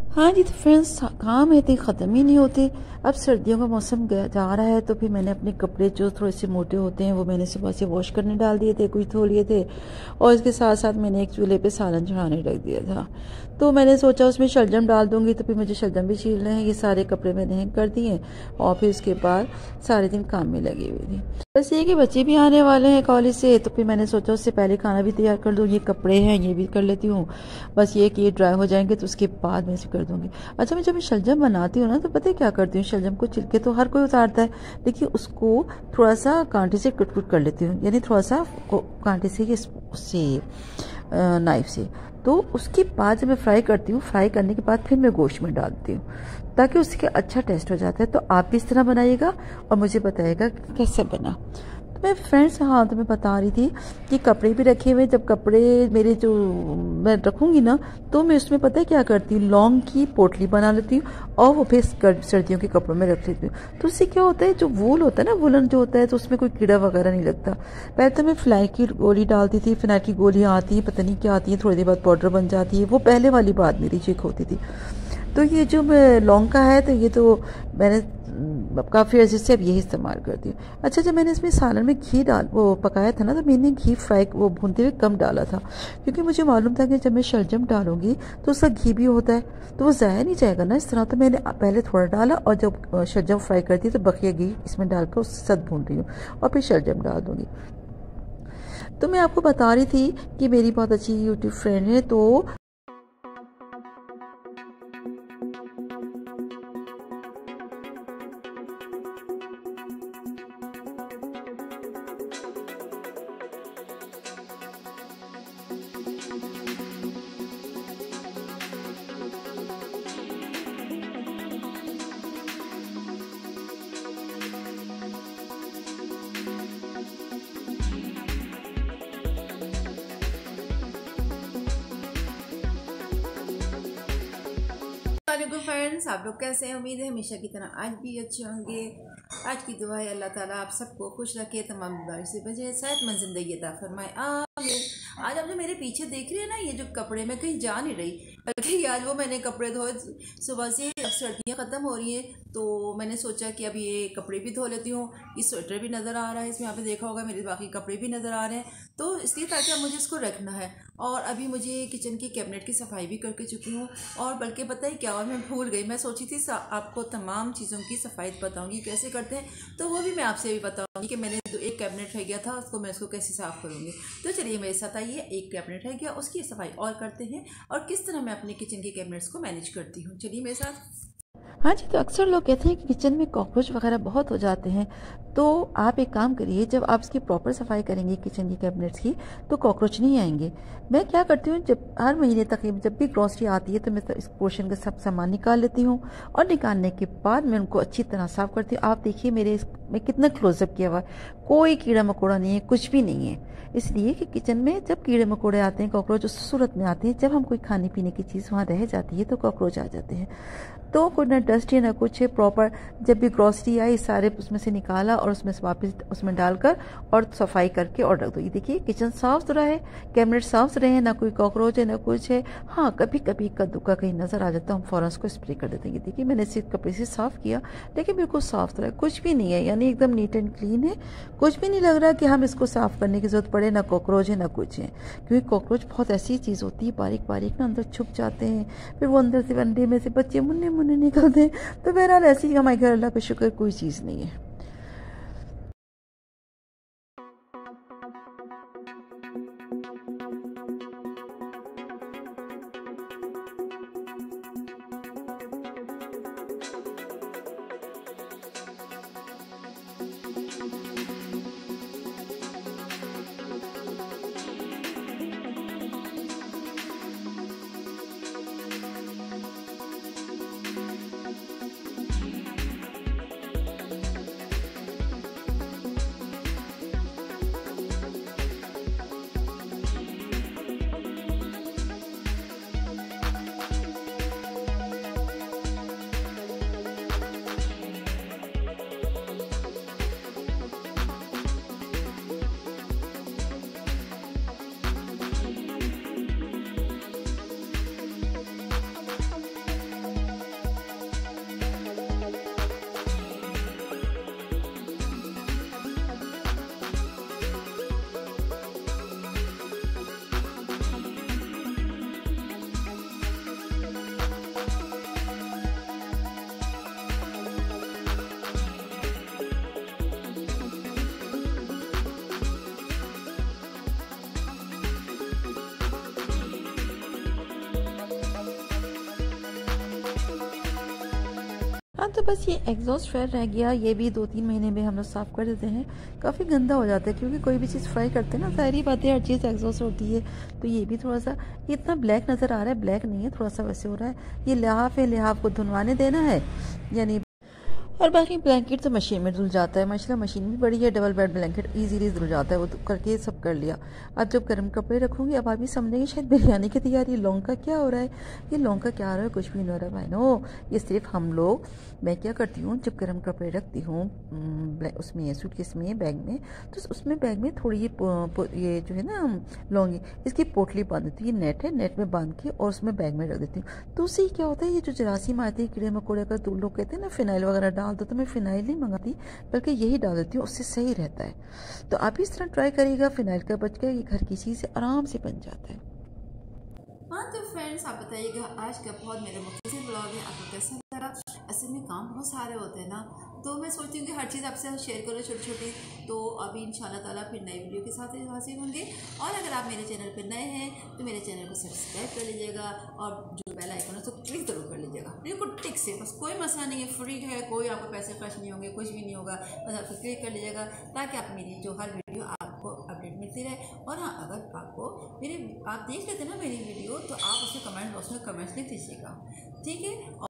हाँ जी, तो फ्रेंड्स काम है तो ख़त्म ही नहीं होते। अब सर्दियों का मौसम जा रहा है तो फिर मैंने अपने कपड़े जो थोड़े से मोटे होते हैं वो मैंने सुबह से वॉश करने डाल दिए थे, कुछ धो लिए थे। और इसके साथ साथ मैंने एक चूल्हे पे सालन चढ़ाने रख दिया था। तो मैंने सोचा उसमें शलजम डाल दूंगी, तो फिर मुझे शलजम भी छीलने हैं। ये सारे कपड़े मैंने हैंग कर दिए और फिर उसके बाद सारे दिन काम में लगी हुई थी। बस ये कि बच्चे भी आने वाले हैं कॉलेज से, तो फिर मैंने सोचा उससे पहले खाना भी तैयार कर दूँ। ये कपड़े हैं ये भी कर लेती हूँ, बस ये कि ये ड्राई हो जाएंगे तो उसके बाद मैं इसे कर दूंगी। अच्छा, मैं जब शलजम बनाती हूँ ना तो पता है क्या करती हूँ, शलजम को छिलके तो हर कोई उतारता है, लेकिन उसको थोड़ा सा कांटे से कुट कुट कर लेती हूँ, यानी थोड़ा सा कांटे से उससे नाइफ से। तो उसके बाद जब मैं फ्राई करती हूँ, फ्राई करने के बाद फिर मैं गोश्त में डालती हूँ ताकि उसका अच्छा टेस्ट हो जाता है। तो आप भी इस तरह बनाइएगा और मुझे बताइएगा कि कैसे बना। तो मैं फ्रेंड्स, हाँ, तो मैं बता रही थी कि कपड़े भी रखे हुए। जब कपड़े मेरे जो मैं रखूँगी ना तो मैं उसमें पता है क्या करती हूँ, लौंग की पोटली बना लेती हूँ और वो फिर सर्दियों के कपड़ों में रख लेती हूँ। तो उससे क्या होता है, जो वूल होता है ना, वुलन जो होता है, तो उसमें कोई कीड़ा वगैरह नहीं लगता। पहले तो मैं फिनाइल की गोली डालती थी, फिनाइल की गोलियाँ आती हैं, पता नहीं क्या आती हैं, थोड़ी देर बाद पाउडर बन जाती है। वो पहले वाली बात मेरी चेक होती थी। तो ये जो मैं लौंग का है, तो ये तो मैंने काफ़ी अर्से से अब यही इस्तेमाल करती हूँ। अच्छा, जब मैंने इसमें सालन में घी वो पकाया था ना, तो मैंने घी फ्राई वो भूनते हुए कम डाला था, क्योंकि मुझे मालूम था कि जब मैं शलजम डालूंगी तो उसका घी भी होता है तो वो ज़ाया नहीं जाएगा ना इस तरह। तो मैंने पहले थोड़ा डाला और जब शलजम फ्राई करती तो बकिया घी इसमें डालकर उसके साथ भून रही हूँ और फिर शलजम डाल दूँगी। तो मैं आपको बता रही थी कि मेरी बहुत अच्छी यूट्यूब फ्रेंड है, तो वालेकुम फ्रेंड्स, आप लोग कैसे हैं? उम्मीद है हमेशा की तरह आज भी अच्छे होंगे। आज की दुआ है अल्लाह ताला आप सबको खुश रखे, तमाम बीमारी से बचे, सेहतमंद जिंदगी अता फरमाए, आमीन। आज आप जो मेरे पीछे देख रहे हैं ना, ये जो कपड़े, मैं कहीं जा नहीं रही, बल्कि आज वो मैंने कपड़े धोए सुबह से। अब सर्दियाँ ख़त्म हो रही हैं तो मैंने सोचा कि अब ये कपड़े भी धो लेती हूँ। ये स्वेटर भी नज़र आ रहा है इसमें, आपने देखा होगा, मेरे बाकी कपड़े भी नज़र आ रहे हैं, तो इसलिए ताकि अब मुझे इसको रखना है। और अभी मुझे किचन की कैबिनेट की सफाई भी करके चुकी हूँ। और बल्कि पता है क्या, और मैं भूल गई, मैं सोची थी आपको तमाम चीज़ों की सफाई बताऊँगी कैसे करते हैं, तो वो भी मैं आपसे भी बताऊँगी कि मैंने एक कैबिनेट रह गया था उसको मैं इसको कैसे साफ़ करूँगी। तो चलिए मेरे साथ आइए, एक कैबिनेट रह गया उसकी सफाई और करते हैं और किस तरह मैं अपने किचन के कैबिनेट्स को मैनेज करती हूँ। चलिए मेरे साथ। हाँ जी, तो अक्सर लोग कहते हैं कि किचन में कॉकरोच वगैरह बहुत हो जाते हैं। तो आप एक काम करिए, जब आप इसकी प्रॉपर सफाई करेंगे किचन की कैबिनेट्स की, तो कॉकरोच नहीं आएंगे। मैं क्या करती हूँ, जब हर महीने तकरीबन जब भी ग्रॉसरी आती है तो मैं इस पोर्शन का सब सामान निकाल लेती हूँ और निकालने के बाद मैं उनको अच्छी तरह साफ करती हूँ। आप देखिए मेरे में कितना क्लोजअप किया हुआ है, कोई कीड़ा मकोड़ा नहीं है, कुछ भी नहीं है। इसलिए कि किचन में जब कीड़े मकोड़े आते हैं, कॉकरोच उस सूरत में आते हैं जब हम कोई खाने पीने की चीज़ वहाँ रह जाती है तो कॉकरोच आ जाते हैं। तो कोई ना डस्ट है ना कुछ है, प्रॉपर जब भी ग्रॉसरी आई सारे उसमें से निकाला और उसमें से वापस उसमें डालकर और सफाई करके और रख दो। ये देखिए किचन साफ सुथरा है, कैबिनेट साफ सुथरे हैं, ना कोई कॉकरोच है ना कुछ है। हाँ, कभी कभी इक्का दुक्का कहीं नजर आ जाता है, हम फौरन उसको स्प्रे कर देते हैं। ये देखिए मैंने इसे कपड़े से साफ किया, लेकिन बिल्कुल साफ सुथरा है, कुछ भी नहीं है, यानी एकदम नीट एंड क्लीन है। कुछ भी नहीं लग रहा कि हम इसको साफ करने की जरूरत पड़े, ना कॉकरोच है ना कुछ है, क्योंकि कॉकरोच बहुत ऐसी चीज़ होती है, बारीक बारीक ना अंदर छुप जाते हैं, फिर वो अंदर से अंडे में से बच्चे मुन्ने मुन्ने निकलते हैं। तो बहरहाल ऐसी हमारे घर अल्लाह का शुक्र कोई चीज़ नहीं है। हाँ, तो बस ये एग्जॉस्ट फैन रह गया, ये भी 2-3 महीने में हम लोग साफ़ कर देते हैं। काफ़ी गंदा हो जाता है क्योंकि कोई भी चीज़ फ्राई करते हैं ना, ज़ाहिर बात है हर चीज़ एग्जॉस्ट होती है। तो ये भी थोड़ा सा, ये इतना ब्लैक नज़र आ रहा है, ब्लैक नहीं है, थोड़ा सा वैसे हो रहा है। ये लिहाफ है, लिहाफ को धुलवाने देना है यानी। और बाकी ब्लैंकेट तो मशीन में धुल जाता है, माशाल्लाह मशीन भी बड़ी है, डबल बेड ब्लैंकेट इजीली धुल जाता है, वो तो करके सब कर लिया। अब जब गर्म कपड़े रखूँगी, अब आप भी समझेंगे शायद बिरयानी की तैयारी। लौंग का क्या हो रहा है, ये लौंग का क्या हो रहा है, कुछ भी नहीं हो रहा है भाई नो। ये सिर्फ हम लोग, मैं क्या करती हूँ जब गर्म कपड़े रखती हूँ उसमें सूटकेस में, बैग में, तो उसमें बैग में थोड़ी ये जो है ना लौंगी, इसकी पोटली बांध देती हूँ। ये नेट है, नेट में बांध के और उसमें बैग में रख देती हूँ। तो उससे क्या होता है, ये जो जरासीम आते हैं, कीड़े मकोड़े का, तो लोग कहते हैं ना फिनाइल वगैरह डाल दो, तो मैं फिनाइल नहीं मंगाती बल्कि यही डाल देती हूँ, उससे सही रहता है। तो आप भी इस तरह ट्राई करिएगा, फिनाइल का बच गया, ये घर की चीज़ से आराम से बन जाता है। हाँ तो फ्रेंड्स आप बताइएगा आज का बहुत मेरा मुख्तसर ब्लॉग है, आपको कैसा लगा। असल में काम बहुत सारे होते हैं ना, तो मैं सोचती हूँ कि हर चीज़ आपसे शेयर करो छोटी छोटी। तो अभी इंशाल्लाह ताला फिर नई वीडियो के साथ हाजिर होंगे। और अगर आप मेरे चैनल पर नए हैं तो मेरे चैनल को सब्सक्राइब कर लीजिएगा और जो बेल आइकन है उसको क्लिक जरूर कर लीजिएगा, बिल्कुल टिक से, बस कोई मसला नहीं है, फ्री है, कोई आपको पैसे खर्च नहीं होंगे, कुछ भी नहीं होगा, बस आपको क्लिक कर लीजिएगा ताकि आप मेरी जो हर वीडियो आपको अपडेट मिलती रहे। और हाँ, अगर आपको मेरे आप देख लेते ना मेरी वीडियो, तो आप उसके कमेंट बॉक्स में कमेंट्स लिख दीजिएगा, ठीक है।